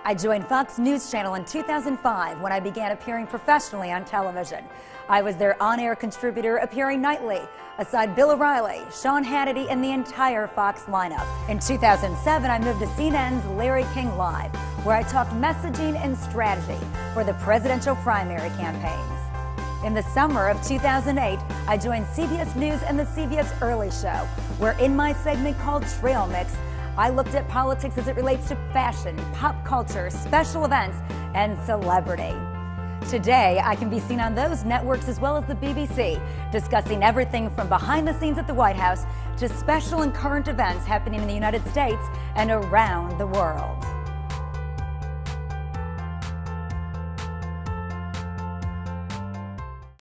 I joined Fox News Channel in 2005 when I began appearing professionally on television. I was their on-air contributor, appearing nightly, aside Bill O'Reilly, Sean Hannity, and the entire Fox lineup. In 2007, I moved to CNN's Larry King Live, where I talked messaging and strategy for the presidential primary campaigns. In the summer of 2008, I joined CBS News and the CBS Early Show, where in my segment called Trail Mix, I looked at politics as it relates to fashion, pop culture, special events, and celebrity. Today, I can be seen on those networks as well as the BBC, discussing everything from behind the scenes at the White House to special and current events happening in the United States and around the world.